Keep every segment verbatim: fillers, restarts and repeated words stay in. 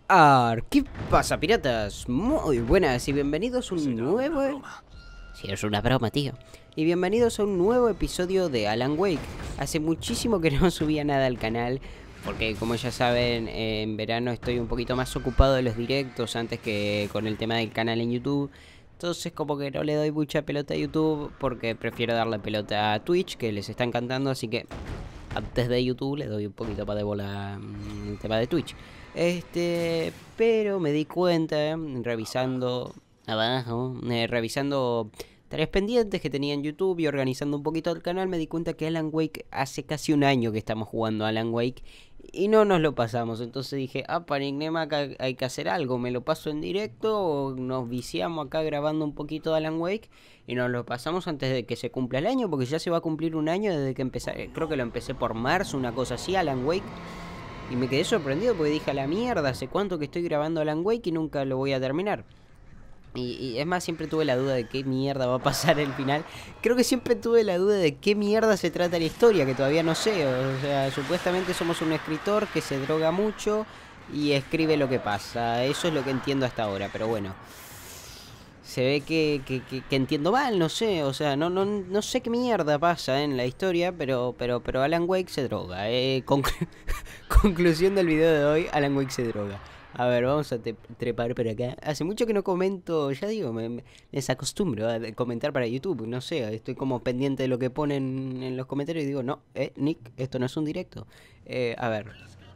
Ar, ¿qué pasa, piratas? Muy buenas y bienvenidos a un nuevo... Sí, es una broma, tío. Y bienvenidos a un nuevo episodio de Alan Wake. Hace muchísimo que no subía nada al canal, porque como ya saben, en verano estoy un poquito más ocupado de los directos antes que con el tema del canal en YouTube. Entonces como que no le doy mucha pelota a YouTube, porque prefiero darle pelota a Twitch, que les está encantando, así que antes de YouTube le doy un poquito para de bola al tema de Twitch. Este, pero me di cuenta, eh, revisando abajo, eh, revisando tareas pendientes que tenía en YouTube y organizando un poquito el canal, me di cuenta que Alan Wake hace casi un año que estamos jugando Alan Wake y no nos lo pasamos. Entonces dije, ah, para Ignema acá hay que hacer algo, me lo paso en directo o nos viciamos acá grabando un poquito de Alan Wake y nos lo pasamos antes de que se cumpla el año, porque ya se va a cumplir un año desde que empecé. Creo que lo empecé por marzo, una cosa así, Alan Wake. Y me quedé sorprendido porque dije, a la mierda, hace cuánto que estoy grabando Alan Wake y nunca lo voy a terminar. Y, y es más, siempre tuve la duda de qué mierda va a pasar el final. Creo que siempre tuve la duda de qué mierda se trata la historia, que todavía no sé. O sea, supuestamente somos un escritor que se droga mucho y escribe lo que pasa. Eso es lo que entiendo hasta ahora, pero bueno. Se ve que, que, que, que entiendo mal, no sé, o sea, no, no, no sé qué mierda pasa en la historia, pero, pero, pero Alan Wake se droga. Eh. Conclu Conclusión del video de hoy, Alan Wake se droga. A ver, vamos a trepar por acá. Hace mucho que no comento, ya digo, me, me desacostumbro a comentar para YouTube, no sé, estoy como pendiente de lo que ponen en los comentarios y digo, no, eh, Nick, esto no es un directo. Eh, a ver.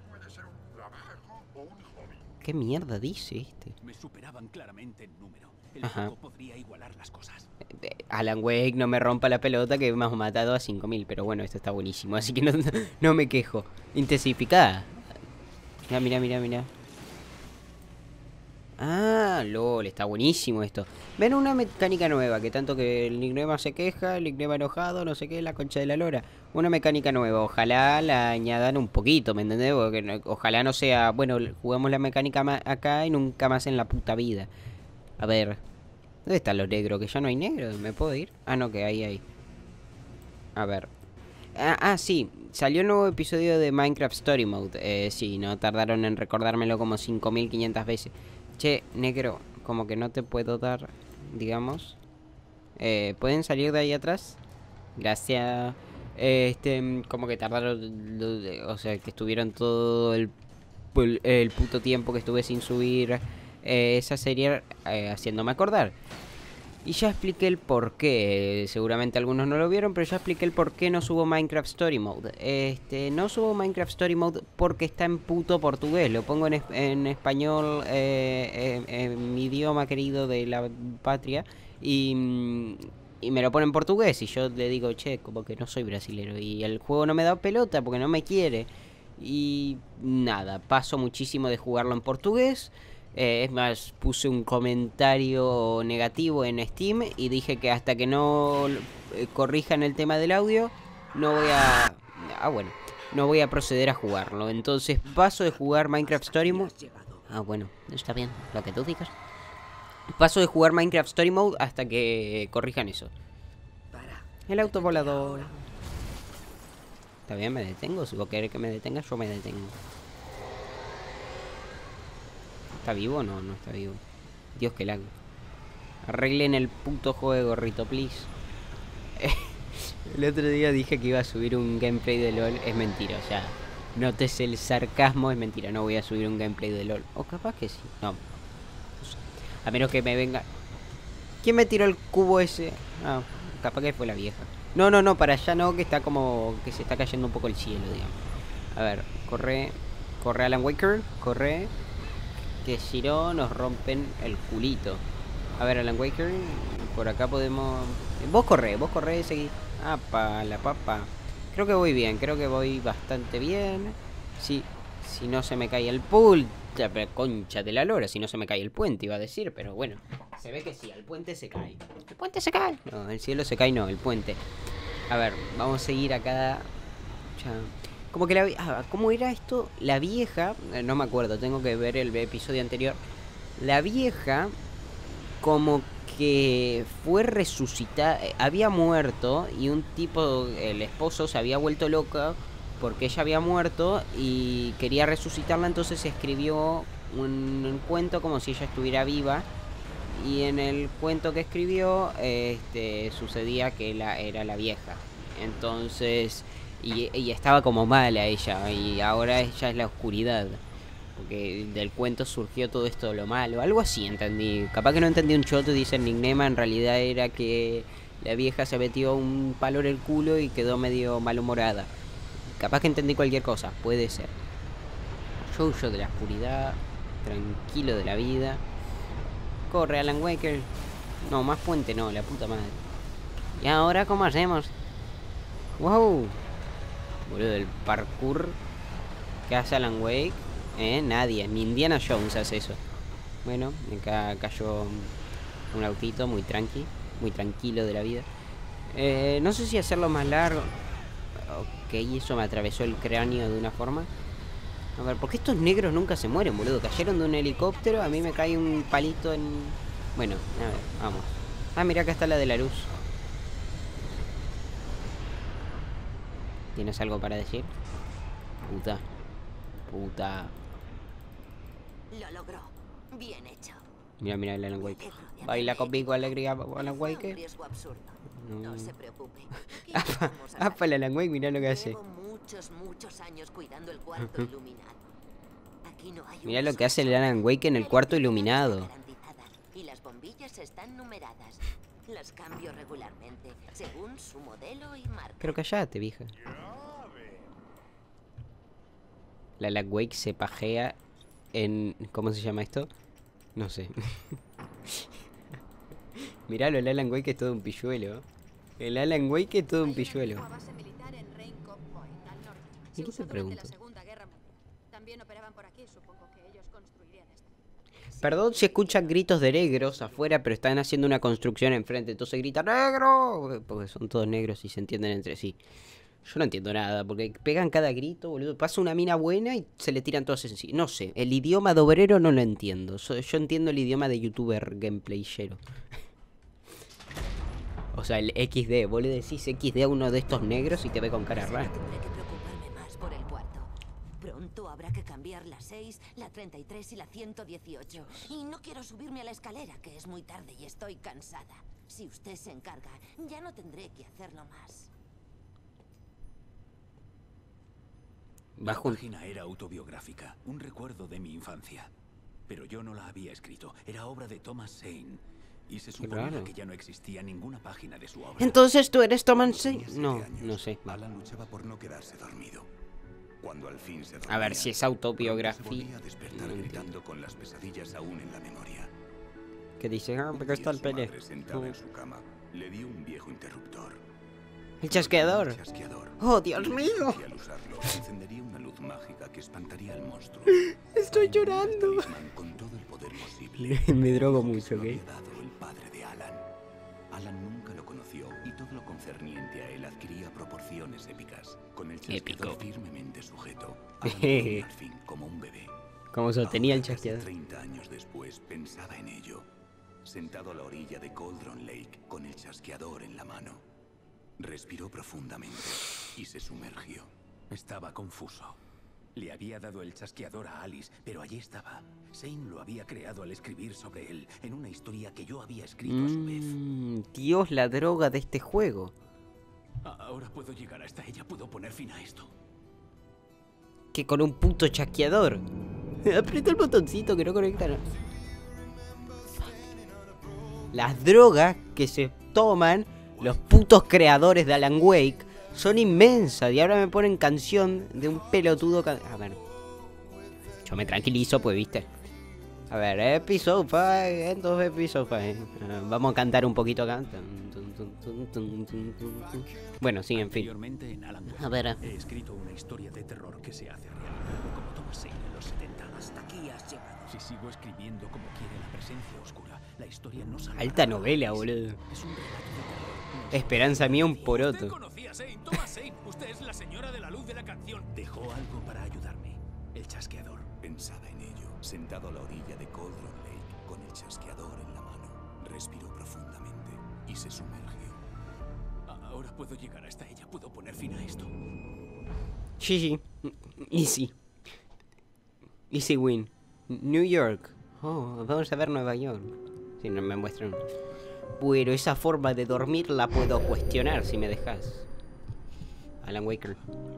¿Qué mierda dice este? Me superaban claramente en número. El Ajá. juego podría igualar las cosas. Alan Wake, no me rompa la pelota que hemos matado a cinco mil, pero bueno, esto está buenísimo, así que no, no, no me quejo. Intensificada. Mira, mira, mira, mira. Ah, lol, está buenísimo esto. Ven una mecánica nueva, que tanto que el Ignema se queja, el Ignema enojado, no sé qué, la concha de la lora. Una mecánica nueva, ojalá la añadan un poquito, ¿me entendés? Porque no, ojalá no sea, bueno, jugamos la mecánica acá y nunca más en la puta vida. A ver, ¿dónde están los negros? Que ya no hay negros, ¿me puedo ir? Ah, no, que ahí hay. A ver. Ah, ah, sí, salió un nuevo episodio de Minecraft Story Mode. Eh, sí, no tardaron en recordármelo como cinco mil quinientas veces. Che, negro, como que no te puedo dar, digamos. Eh, ¿pueden salir de ahí atrás? Gracias. Eh, este, como que tardaron, o sea, que estuvieron todo el, el puto tiempo que estuve sin subir eh, esa serie eh, haciéndome acordar. Y ya expliqué el por qué, seguramente algunos no lo vieron, pero ya expliqué el por qué no subo Minecraft Story Mode. Este, no subo Minecraft Story Mode porque está en puto portugués, lo pongo en, es en español, eh, eh, en mi idioma querido de la patria, y, y me lo pone en portugués, y yo le digo, che, como que no soy brasilero, y el juego no me da pelota porque no me quiere. Y nada, paso muchísimo de jugarlo en portugués. Eh, es más, puse un comentario negativo en Steam y dije que hasta que no eh, corrijan el tema del audio, no voy a... Ah, bueno, no voy a proceder a jugarlo. Entonces paso de jugar Minecraft Story Mode... Ah, bueno, está bien, lo que tú digas. Paso de jugar Minecraft Story Mode hasta que corrijan eso. El auto volador. Está bien, me detengo. Si vos querés que me detenga, yo me detengo. ¿Está vivo o no? No está vivo. Dios, que lag. Arreglen el puto juego, gorrito, please. El otro día dije que iba a subir un gameplay de LOL. Es mentira, o sea, notes el sarcasmo, es mentira. No voy a subir un gameplay de LOL. O capaz que sí. No. A menos que me venga... ¿Quién me tiró el cubo ese? Ah, capaz que fue la vieja. No, no, no, para allá no, que está como... que se está cayendo un poco el cielo, digamos. A ver, corre... Corre Alan Waker, corre... Que si no nos rompen el culito. A ver, Alan Waker, por acá podemos... Vos corre, vos corre, seguí. Apa, la papa. Creo que voy bien, creo que voy bastante bien. Sí, si no se me cae el pool. Concha de la lora, si no se me cae el puente, iba a decir, pero bueno. Se ve que sí, el puente se cae. El puente se cae. No, el cielo se cae, no, el puente. A ver, vamos a seguir acá. Ya. Como que la... Ah, ¿cómo era esto? La vieja... Eh, no me acuerdo, tengo que ver el episodio anterior. La vieja... Como que fue resucitada... Eh, había muerto y un tipo... El esposo se había vuelto loco porque ella había muerto y quería resucitarla, entonces escribió un, un cuento como si ella estuviera viva. Y en el cuento que escribió, este, sucedía que la, era la vieja. Entonces, y, y estaba como mala ella, y ahora ella es la oscuridad. Porque del cuento surgió todo esto de lo malo. Algo así entendí. Capaz que no entendí un choto y dice el nickname. En realidad era que la vieja se metió un palo en el culo y quedó medio malhumorada. Capaz que entendí cualquier cosa. Puede ser. Jojo de la oscuridad. Tranquilo de la vida. Corre, Alan Wake. No, más puente no, la puta madre. ¿Y ahora cómo hacemos? ¡Wow! Boludo, el parkour que hace Alan Wake. Eh, nadie, ni Indiana Jones hace eso. Bueno, acá cayó un autito muy tranqui, muy tranquilo de la vida. Eh, no sé si hacerlo más largo. Ok, eso me atravesó el cráneo de una forma. A ver, ¿por qué estos negros nunca se mueren, boludo? Cayeron de un helicóptero, a mí me cae un palito en... Bueno, a ver, vamos. Ah, mira, acá está la de la luz. ¿Tienes algo para decir? Puta. Puta. Lo logró. Bien hecho. Mira, mira el Alan Wake. Baila conmigo, alegría, Alan Wake. No, no se preocupe. Apa, apa el Alan Wake, mira lo que hace. Llevo muchos, muchos años cuidando el cuarto iluminado. Aquí no hay mira lo que hace el Alan Wake en el cuarto iluminado. Y las bombillas están numeradas. Las cambio regularmente, según su modelo y marca. Pero callate, vieja. La Alan Wake se pajea en... ¿Cómo se llama esto? No sé. Miralo, el Alan Wake es todo un pilluelo. El Alan Wake es todo un pilluelo. ¿Y qué se pregunta? Perdón si escuchan gritos de negros afuera, pero están haciendo una construcción enfrente. Entonces gritan ¡negro! Porque son todos negros y se entienden entre sí. Yo no entiendo nada, porque pegan cada grito, boludo. Pasa una mina buena y se le tiran todos en sí. No sé, el idioma de obrero no lo entiendo. Yo entiendo el idioma de youtuber gameplayero. O sea, el equis de. Vos le decís equis de a uno de estos negros y te ve con cara rara. Tendré que preocuparme más por el cuarto. Pronto habrá que cambiar la seis, la treinta y tres y la ciento dieciocho. Y no quiero subirme a la escalera, que es muy tarde y estoy cansada. Si usted se encarga, ya no tendré que hacerlo más. La página era autobiográfica, un recuerdo de mi infancia. Pero yo no la había escrito, era obra de Thomas Zane. Y se suponía que ya no existía ninguna página de su obra. Entonces tú eres Thomas Zane. No, no sé. Alan luchaba por no quedarse dormido. Cuando al fin se dormía, a ver si es autobiografía. volvía a despertar gritando con las pesadillas aún en la memoria. Que dice, ah, porque está el pene. Sentada en su cama, le dio un viejo interruptor. El chasqueador. El chasqueador. Oh, Dios mío. Y al usarlo, encendería una luz mágica que espantaría al monstruo. Estoy llorando. Con todo el poder posible. Me drogo mucho, ¿ok? Había dado el padre de Alan. Alan nunca lo conoció y todo lo concerniente a él adquiría proporciones épicas. Con el chasqueador firmemente sujeto, Alan dormía al fin como un bebé. Como sostenía el Ahora, casi chasqueador. treinta años después pensaba en ello, sentado a la orilla de Cauldron Lake con el chasqueador en la mano. Respiró profundamente y se sumergió. Estaba confuso. Le había dado el chasqueador a Alice, pero allí estaba. Zane lo había creado al escribir sobre él, en una historia que yo había escrito a su vez. Mm, Dios, la droga de este juego. Ahora puedo llegar hasta ella, puedo poner fin a esto. Que con un puto chasqueador. Aprieta el botoncito que no conecta. No. Las drogas que se toman los putos creadores de Alan Wake son inmensas. Y ahora me ponen canción de un pelotudo. Can a ver. Yo me tranquilizo, pues, viste. A ver, episodio cinco. Entonces, episodio cinco. Uh, vamos a cantar un poquito acá. Bueno, sí, en fin. Anteriormente en Alan Wake, A ver. he escrito una historia de terror que se hace realidad, como Thomas Zane en los setenta. Hasta aquí has llegado. Si sigo escribiendo como quiere la presencia oscura, la historia no saldrá. Alta novela, boludo. Es un relato de terror. Esperanza mía, un Usted poroto. conocía a Zane, Thomas Zane. Usted es la señora de la luz de la canción. Dejó algo para ayudarme. El chasqueador. Pensaba en ello, sentado a la orilla de Cauldron Lake con el chasqueador en la mano. Respiró profundamente y se sumergió. Ahora puedo llegar hasta ella, puedo poner fin a esto. Sí, sí. Easy. Easy win. New York. Oh, vamos a ver Nueva York. Si no me muestran. Bueno, esa forma de dormir la puedo cuestionar si me dejas. Alan Wake.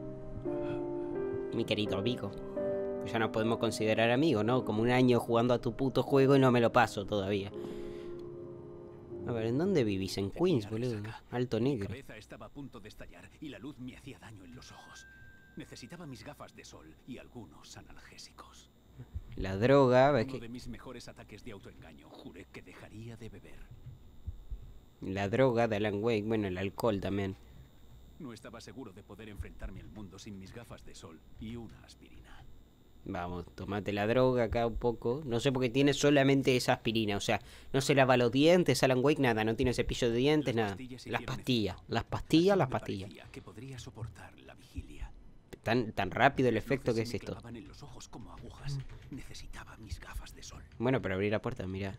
Mi querido amigo. Ya nos podemos considerar amigos, ¿no? Como un año jugando a tu puto juego y no me lo paso todavía. A ver, ¿en dónde vivís? En Queens, boludo. Alto negro. Mi cabeza estaba a punto de estallar y la luz me hacía daño en los ojos. Necesitaba mis gafas de sol y algunos analgésicos. La droga, ¿ves Uno que... de mis mejores ataques de autoengaño. Juré que dejaría de beber. La droga de Alan Wake, bueno, el alcohol también. No estaba seguro de poder enfrentarme al mundo sin mis gafas de sol y una aspirina. Vamos, tomate la droga acá un poco. No sé por qué tiene solamente esa aspirina. O sea, no se lava los dientes, Alan Wake, nada. No tiene cepillo de dientes, nada. Las pastillas, las pastillas, las pastillas. Que podría soportar la vigilia. Tan, tan rápido el efecto que es esto. En los ojos como agujas. Necesitaba mis gafas de sol. Bueno, pero abrir la puerta, mira.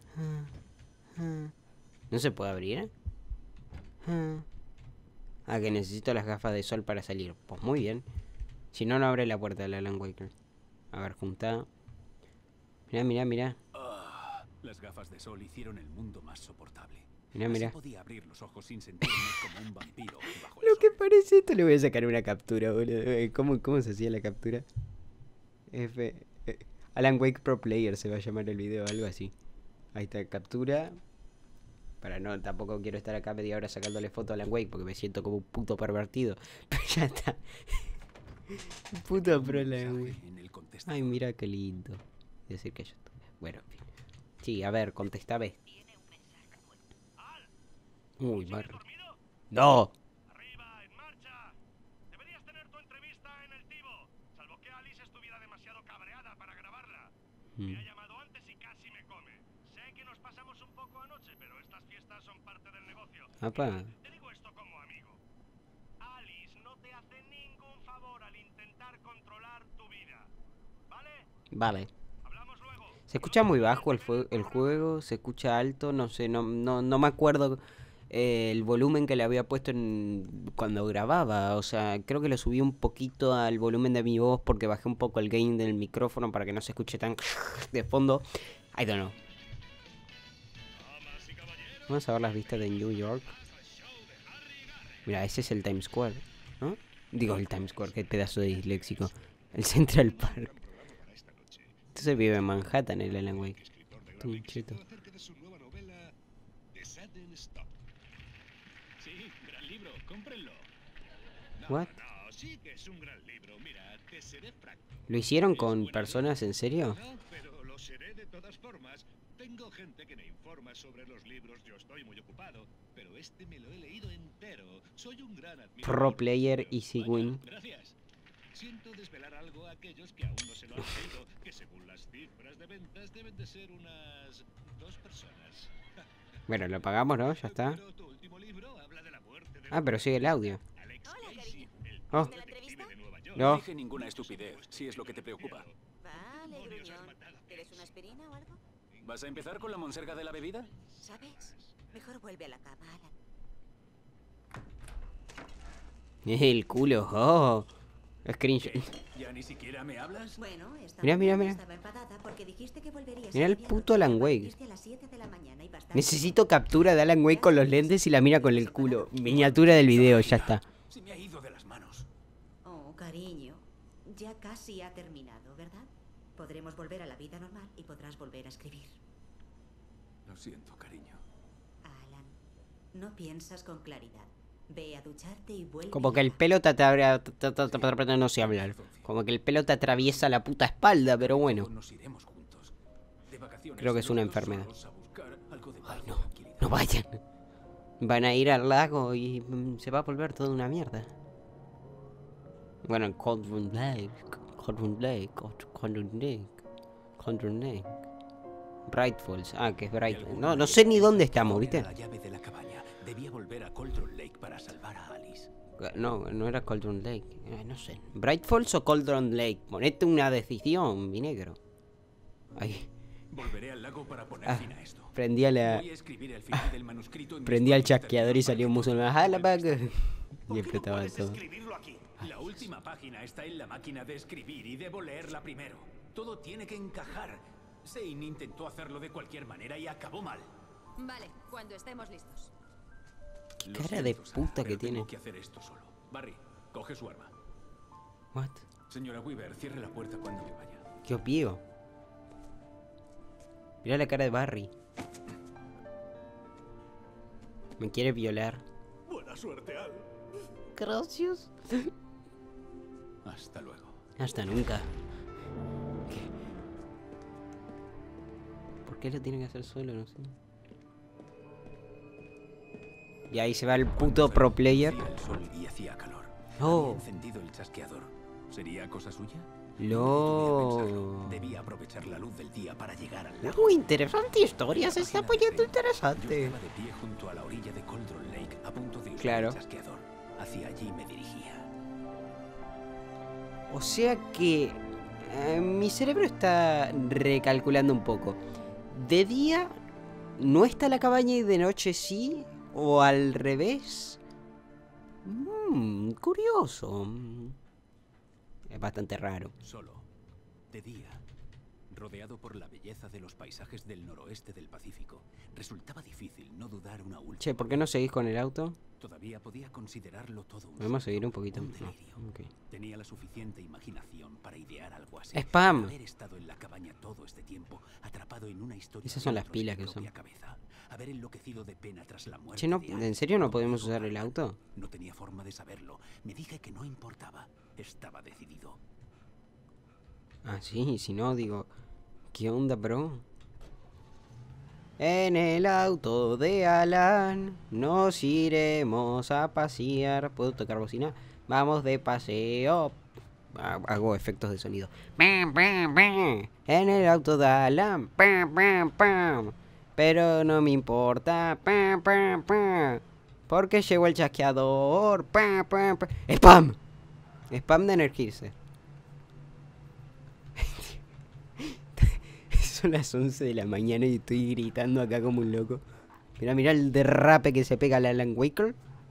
¿No se puede abrir? Ah, que necesito las gafas de sol para salir. Pues muy bien. Si no, no abre la puerta del Alan Wake. A ver, junta. Mirá, mirá, mirá. Oh, las gafas de sol hicieron el mundo más soportable. Mirá, mirá. Podía abrir los ojos sin sentirme como un vampiro bajo el Lo sol. que parece esto, le voy a sacar una captura, boludo. ¿Cómo, cómo se hacía la captura? F... Eh, Alan Wake Pro Player se va a llamar el video, algo así. Ahí está, captura. Para no, tampoco quiero estar acá media hora sacándole foto a Alan Wake porque me siento como un puto pervertido. Pero ya está. Puto pro Alan Wake. Ay, mira qué lindo. Decir que yo estoy... Bueno, en fin. Sí, a ver, contestame. Uy, barro. ¡No! ¡Arriba, en marcha! Deberías tener tu entrevista en el Tivo, salvo que Alice estuviera demasiado cabreada para grabarla. Mm. Me ha llamado antes y casi me come. Sé que nos pasamos un poco anoche, pero estas fiestas son parte del negocio. Apa. Te digo esto como amigo. Alice no te hace ningún favor al intentar controlar tu vida. ¿Vale? Vale. Hablamos luego. Se escucha muy bajo el, el juego, se escucha alto, no sé, no, no, no me acuerdo eh, el volumen que le había puesto en, cuando grababa. O sea, creo que lo subí un poquito al volumen de mi voz porque bajé un poco el gain del micrófono para que no se escuche tan de fondo. I don't know. Vamos a ver las vistas de New York. Mira, ese es el Times Square, ¿no? Digo el Times Square, qué pedazo de disléxico. El Central Park. Entonces vive en Manhattan, el Alan Wake. Un cheto. Sí, gran libro, cómprenlo. What? No, sí que es un gran libro. Mira, te seré franco. ¿Lo hicieron con personas en serio? No, pero lo seré de todas formas. Tengo gente que me informa sobre los libros. Yo estoy muy ocupado, pero este me lo he leído entero. Soy un gran admirador. Pro player easy win. Gracias. Siento desvelar algo a aquellos que aún no se lo han leído, que según las cifras de ventas deben de ser unas dos personas. Bueno, lo pagamos, ¿no? Ya está. Pero tu último libro habla de la muerte de Ah, pero sigue el audio. Alex Hola, Casey, cariño. el Oh. ¿De la entrevista? de Nueva York. No No. dije ninguna estupidez, si es lo que te preocupa. Vale, gruñón. ¿Quieres una aspirina o algo? ¿Vas a empezar con la monserga de la bebida? ¿Sabes? Mejor vuelve a la cama, Alan. El culo, oh. Screenshot. ¿Ya ni siquiera me hablas? Bueno, esta Mira, mira, mañana mira. estaba enfadada porque dijiste que volverías Mira a el medianoche puto Alan y Wake. volviste a las siete de la mañana y bastante- Necesito captura de Alan Wake con los lentes y la mira con el culo. Miniatura del video, ya está. Se me ha ido de las manos. Oh, cariño. Ya casi ha terminado, ¿verdad? Podremos volver a la vida normal y podrás volver a escribir. Lo siento, cariño. Alan, no piensas con claridad. Ve a ducharte y vuelve. Como que el pelo te atraviesa... No sé hablar. Como que el pelo te atraviesa la puta espalda, pero bueno. Nos iremos juntos. De vacaciones, Creo que es una los dos enfermedad. solos a buscar algo de Ay, paz y no. tranquilidad. No vayan. Van a ir al lago y mm, se va a volver toda una mierda. Bueno, Cauldron Lake. Cauldron Lake. Cauldron Lake. Cauldron Lake. Bright Falls. Ah, que es Bright. No, no sé ni dónde estamos, ¿viste? La llave de la cabaña. Debía volver a Cauldron Lake para salvar a Alice. No, no era Cauldron Lake. Eh, no sé. Bright Falls o Cauldron Lake. Ponete una decisión, mi negro. Ay. Volveré al lago para poner Ah, fin a esto. prendí a la... Voy a escribir el final del manuscrito en mi Prendí al historia chasqueador y para salió un que musulmán. pueda ¡Ah, la volver a vaca! estar. Y explotaba no todo. Escribirlo aquí? La última página está en la máquina de escribir y debo leerla primero. Todo tiene que encajar. Zane intentó hacerlo de cualquier manera y acabó mal. Vale, cuando estemos listos. Qué Lo cara de siento, Sarah, puta que pero tiene. Tengo que hacer esto solo. Barry, coge su arma. What? Señora Weaver, cierre la puerta cuando me vaya. Qué opío. Mira la cara de Barry. Me quiere violar. Buena suerte, Al. Gracias. Hasta luego. Hasta nunca. ¿Qué? ¿Por qué lo tiene que hacer solo? No sé. Y ahí se va el puto pro player. Hacía el sol y hacía calor. Oh. Había encendido el chasqueador. ¿Sería cosa suya? Lo. Debía aprovechar la luz del día para llegar al lago. Muy interesante historia, se está poniendo Yo interesante. estaba de pie junto a la orilla de Cauldron Lake, a punto de usar Claro. el chasqueador. Hacia allí me dirigía. O sea que eh, mi cerebro está recalculando un poco. De día no está la cabaña y de noche sí, o al revés. Mm, curioso. Es bastante raro. Solo, de día, rodeado por la belleza de los paisajes del noroeste del Pacífico, resultaba difícil no dudar una última. Che, ¿por qué no seguís con el auto? Todavía podía considerarlo todo un Podemos sueño, seguir un poquito. un No, delirio. ok. Tenía la suficiente imaginación para idear algo así. Spam. Haber estado en la cabaña todo este tiempo, atrapado en una historia. Esas son las dentro de pilas mi que son. propia cabeza. Haber enloquecido de pena tras la muerte. Che, no, de alguien ¿en serio no que podemos pudo usar el ganar. auto? No tenía forma de saberlo. Me dije que no importaba. Estaba decidido. Ah, sí, si no, digo, ¿qué onda, bro? En el auto de Alan nos iremos a pasear. ¿Puedo tocar bocina? Vamos de paseo. Ah, hago efectos de sonido. Pam, pam, pam. En el auto de Alan. Pam, pam, pam. Pero no me importa. Pam, pam, pam. Porque llegó el chasqueador. Pam, pam, pam. ¡Spam! Spam de energizar. Son las once de la mañana y estoy gritando acá como un loco. Mira, mira el derrape que se pega al Alan Waker.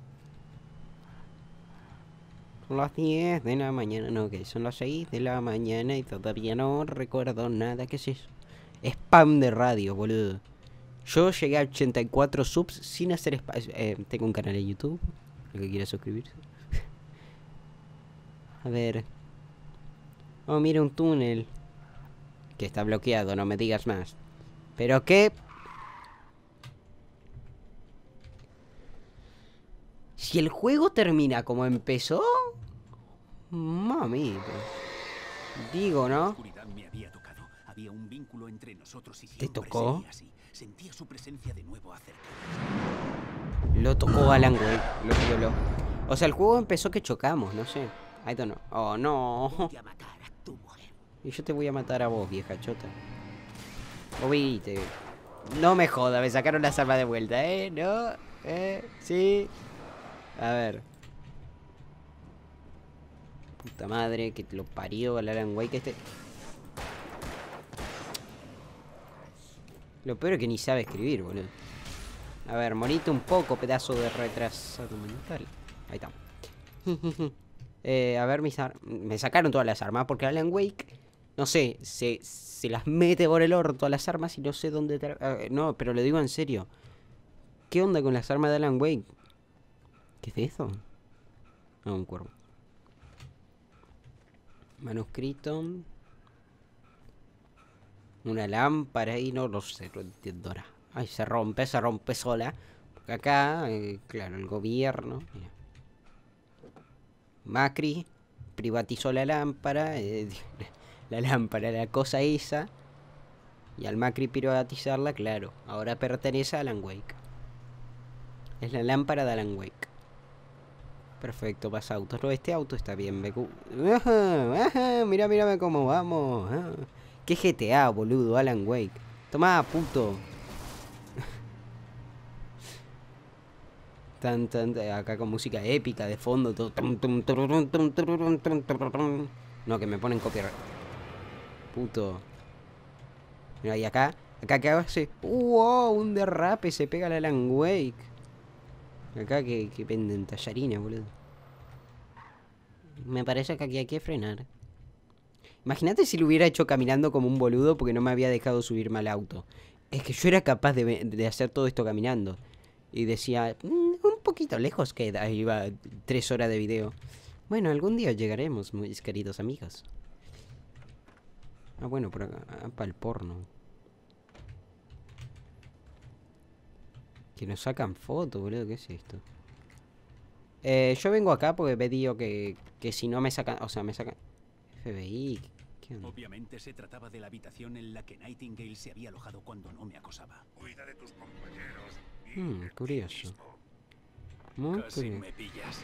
Son las diez de la mañana, no, que son las seis de la mañana y todavía no recuerdo nada. ¿Qué es eso? Spam de radio, boludo. Yo llegué a ochenta y cuatro subs sin hacer spam. Eh, tengo un canal de YouTube, el que quiera suscribirse. A ver. Oh, mira un túnel. Que está bloqueado, no me digas más. ¿Pero qué? Si el juego termina como empezó... Mamita. Digo, La ¿no? oscuridad me había tocado. Había un vínculo entre nosotros y ¿Te siempre tocó? sería así. Sentía su presencia de nuevo acerca. Lo tocó Alan Wake, lo violó. O sea, el juego empezó que chocamos, no sé. I don't know. Oh, no. Voy a matar a tu mujer. Y yo te voy a matar a vos, vieja chota. Oíste. No me joda, me sacaron las armas de vuelta, ¿eh? No, ¿eh? Sí. A ver. Puta madre, que te lo parió al Alan Wake este. Lo peor es que ni sabe escribir, boludo. A ver, morite un poco, pedazo de retrasado mental. Ahí está. eh, a ver, mis ar me sacaron todas las armas porque Alan Wake, no sé, se, se las mete por el orto a las armas y no sé dónde... Uh, no, pero lo digo en serio. ¿Qué onda con las armas de Alan Wake? ¿Qué es eso? No, un cuervo. Manuscrito. Una lámpara ahí, no lo sé, no entiendo ahora. Ay, se rompe, se rompe sola. Porque acá, eh, claro, el gobierno. Mira. Macri privatizó la lámpara. Eh, la lámpara, la cosa esa. Y al Macri privatizarla, claro, ahora pertenece a Alan Wake. Es la lámpara de Alan Wake. Perfecto, pasa autos. No, este auto está bien, me... Ajá, ajá, mira, mírame cómo vamos. Ajá. ¿Qué G T A, boludo? Alan Wake. Tomá, puto. Tan, tan, acá con música épica de fondo. Todo. No, que me ponen copyright. Puto. Mira, y acá. Acá que hace. ¡Wow! Un derrape se pega al Alan Wake. Acá que, que venden tallarines, boludo. Me parece que aquí hay que frenar. Imagínate si lo hubiera hecho caminando como un boludo porque no me había dejado subirme al auto. Es que yo era capaz de, de hacer todo esto caminando. Y decía, mmm, un poquito lejos queda. Ahí iba tres horas de video. Bueno, algún día llegaremos, mis queridos amigos. Ah, bueno, por acá, ah, para el porno. Que nos sacan fotos, boludo, ¿qué es esto? Eh, yo vengo acá porque me digo que, que si no me sacan, o sea, me sacan... F B I, ¿qué onda? Obviamente se trataba de la habitación en la que Nightingale se había alojado cuando no me acosaba. Cuida de tus compañeros. Hmm, curioso. Muy Casi curioso. me pillas.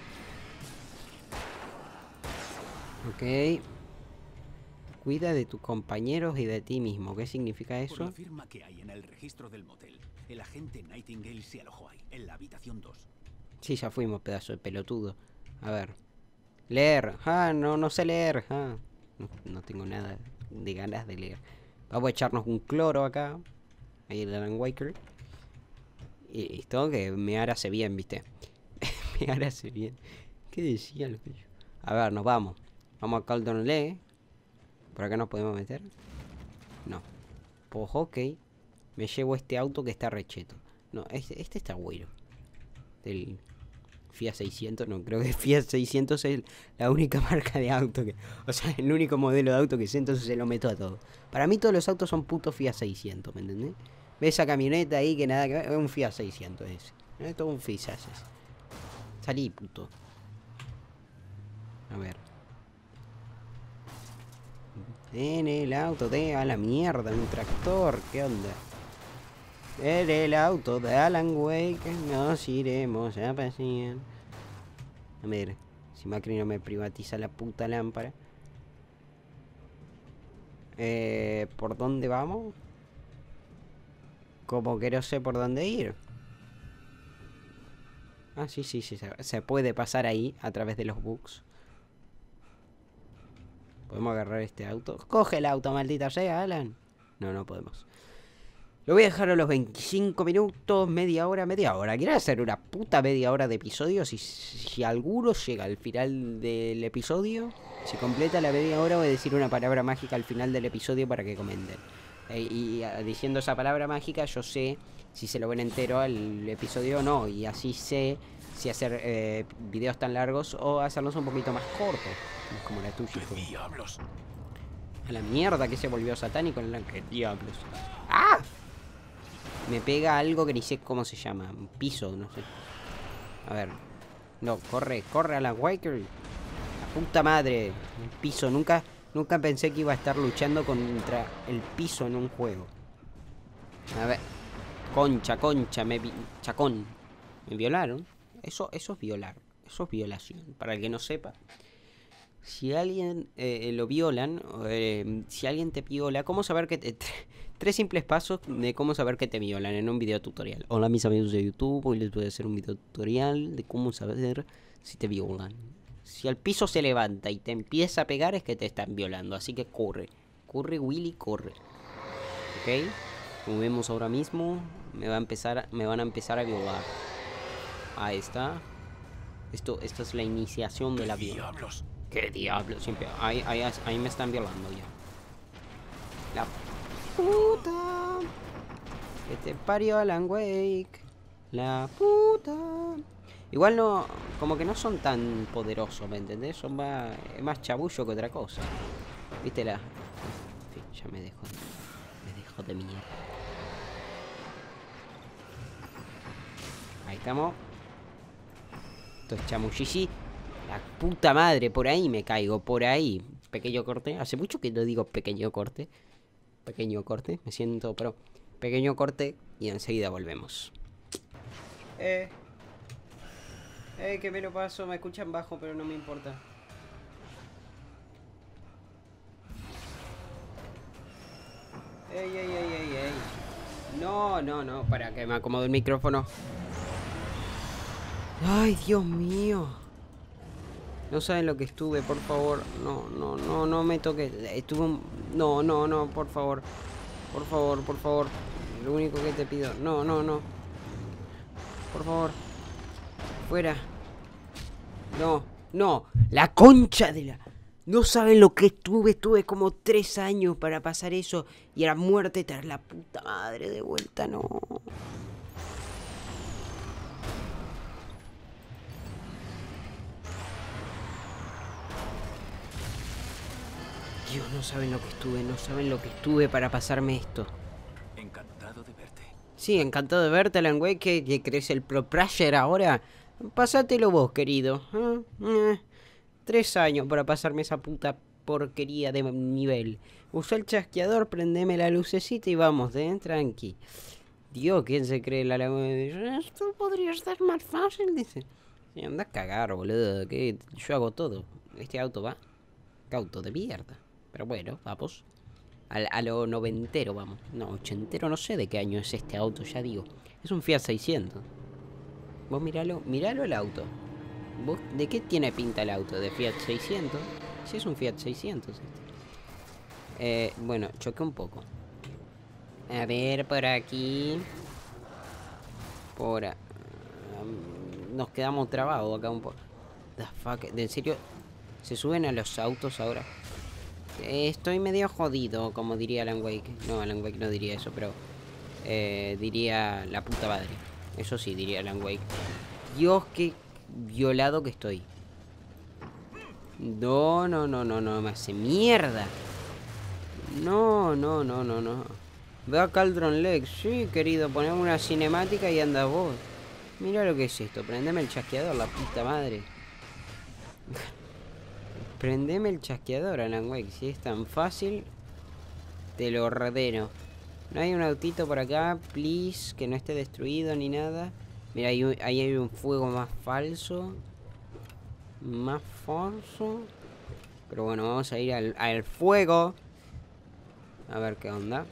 Ok. Cuida de tus compañeros y de ti mismo. ¿Qué significa Por la eso? firma que hay en el registro del motel, el agente Nightingale se alojó ahí, en la habitación dos. Sí, ya fuimos, pedazo de pelotudo. A ver. Leer. Ah, no, no sé leer. Ah, no, no tengo nada de ganas de leer. Vamos a echarnos un cloro acá. Ahí el Alan Waker. Y esto que me hace bien, ¿viste? Me hace bien. ¿Qué decía lo que yo? A ver, nos vamos. Vamos a Caldon Lee. ¿Por acá nos podemos meter? No. Pues ok. Me llevo este auto que está recheto. No, este, este está güero. Del Fiat seiscientos. No, creo que Fiat seiscientos es la única marca de auto que... O sea, el único modelo de auto que sé, entonces se lo meto a todo. Para mí todos los autos son putos Fiat seiscientos, ¿me entendés? ¿Ves esa camioneta ahí que nada que ver? Es un Fiat seiscientos ese. Es todo un Fiat ese. Salí, puto. A ver. En el auto de a la mierda, un tractor, ¿qué onda? En el auto de Alan Wake nos iremos a pasear. A ver, si Macri no me privatiza la puta lámpara. Eh, ¿por dónde vamos? Como que no sé por dónde ir. Ah, sí, sí, sí, se, se puede pasar ahí a través de los bugs. ¿Podemos agarrar este auto? ¡Coge el auto, maldita sea, Alan! No, no podemos. Lo voy a dejar a los veinticinco minutos, media hora, media hora. Quiero hacer una puta media hora de episodio. Si, si alguno llega al final del episodio, si completa la media hora, voy a decir una palabra mágica al final del episodio para que comenten. Eh, y uh, diciendo esa palabra mágica, yo sé si se lo ven entero al episodio o no. Y así sé si hacer eh, videos tan largos o hacerlos un poquito más cortos. Como la tuya. ¿Qué diablos? A la mierda que se volvió satánico en la... ¿Qué diablos? ¡Ah! Me pega algo que ni sé cómo se llama. Un piso, no sé. A ver. No, corre, corre a la Waker. La puta madre. Un piso. Nunca, nunca pensé que iba a estar luchando contra el piso en un juego. A ver. Concha, concha, me vi... Chacón. Me violaron. Eso, eso es violar. Eso es violación. Para el que no sepa. Si alguien eh, lo violan, eh, si alguien te viola, ¿cómo saber que te... Tres simples pasos de cómo saber que te violan en un video tutorial. Hola mis amigos de YouTube, hoy les voy a hacer un video tutorial de cómo saber si te violan. Si el piso se levanta y te empieza a pegar es que te están violando, así que corre. Corre Willy, corre. ¿Ok? Como vemos ahora mismo, me, va a empezar, me van a empezar a violar. Ahí está. Esto, esto es la iniciación de la violación. ¿Qué diablos? Siempre, ahí, ahí, ahí me están violando ya. La puta que te parió Alan Wake. La puta. Igual no, como que no son tan poderosos, ¿me entendés? Son más, más chabullo que otra cosa. ¿Viste la? En fin, ya me dejo, me dejo de mierda. Ahí estamos. Esto es chamuchichi. La puta madre, por ahí me caigo, por ahí. Pequeño corte. Hace mucho que no digo pequeño corte. Pequeño corte, me siento, pero pequeño corte y enseguida volvemos. Eh. Eh, que me lo paso, me escuchan bajo, pero no me importa. Ey, ey, ey, ey, ey. No, no, no, para que me acomode el micrófono. Ay, Dios mío. No saben lo que estuve, por favor. No, no, no, no me toques. Estuve un... No, no, no, por favor. Por favor, por favor. Lo único que te pido. No, no, no. Por favor. Fuera. No. No, la concha de la... No saben lo que estuve, estuve como tres años para pasar eso. Y era muerte tras la puta madre de vuelta, no. Dios, no saben lo que estuve, no saben lo que estuve para pasarme esto. Encantado de verte. Sí, encantado de verte, Alan Wake. ¿Qué, qué crees el Pro Player ahora? Pásatelo vos, querido. ¿Eh? Eh. Tres años para pasarme esa puta porquería de nivel. Usa el chasqueador, prendeme la lucecita y vamos, ¿eh? Tranqui. Dios, ¿quién se cree la Alan Wake? Esto podría ser más fácil, dice. Sí, anda a cagar, boludo. Que yo hago todo. Este auto va. ¿Qué auto de mierda? Pero bueno, vamos. A, a lo noventero vamos. No, ochentero no sé de qué año es este auto, ya digo. Es un Fiat seiscientos. Vos miralo, miralo el auto. ¿Vos de qué tiene pinta el auto? ¿De Fiat seiscientos? Sí, es un Fiat seiscientos este. Eh, bueno, choqué un poco. A ver, por aquí. Por... Um, nos quedamos trabados acá un poco. The fuck, ¿en serio? ¿Se suben a los autos ahora? Eh, estoy medio jodido, como diría Alan Wake. No, Alan Wake no diría eso, pero... Eh, diría la puta madre. Eso sí, diría Alan Wake. Dios, qué violado que estoy. No, no, no, no, no, me hace mierda. No, no, no, no, no. Ve a Cauldron Lake. Sí, querido, ponemos una cinemática y anda vos. Mira lo que es esto. Prendeme el chasqueador, la puta madre. Prendeme el chasqueador, Alan Wake. Si es tan fácil, te lo ordeno. No hay un autito por acá, please, que no esté destruido ni nada. Mira, ahí, ahí hay un fuego más falso. Más falso. Pero bueno, vamos a ir al, al fuego. A ver qué onda.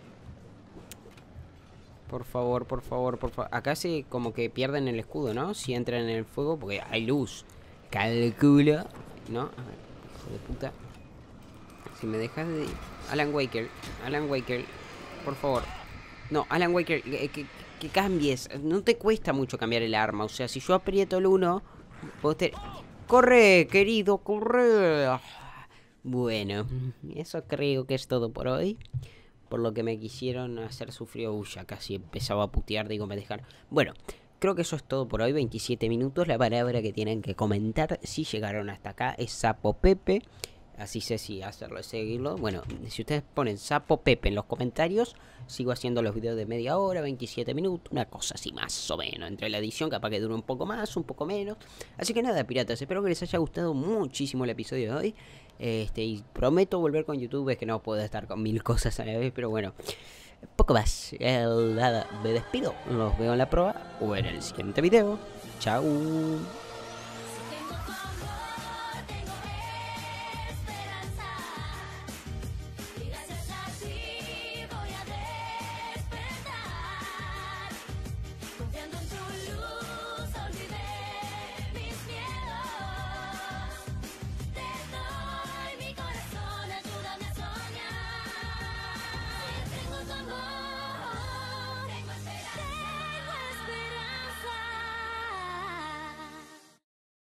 Por favor, por favor, por favor. Acá se como que pierden el escudo, ¿no? Si entran en el fuego, porque hay luz. Calcula. ¿No? A ver, hijo de puta. Si me dejas de... Alan Waker. Alan Waker. Por favor. No, Alan Waker, que, que, que cambies. No te cuesta mucho cambiar el arma. O sea, si yo aprieto el uno, vos te... ¡Corre, querido! ¡Corre! Bueno, eso creo que es todo por hoy. Por lo que me quisieron hacer sufrir. Uy, ya casi empezaba a putear, digo, me dejaron... Bueno, creo que eso es todo por hoy. veintisiete minutos. La palabra que tienen que comentar si llegaron hasta acá es Sapo Pepe. Así sé si hacerlo, seguirlo. Bueno, si ustedes ponen Sapo Pepe en los comentarios, sigo haciendo los videos de media hora, veintisiete minutos, una cosa así más o menos. Entre la edición capaz que dure un poco más, un poco menos. Así que nada, piratas, espero que les haya gustado muchísimo el episodio de hoy. Este, y prometo volver con YouTube, es que no puedo estar con mil cosas a la vez, pero bueno. Poco más. Eh, nada, me despido. Los veo en la prueba o en el siguiente video. Chao.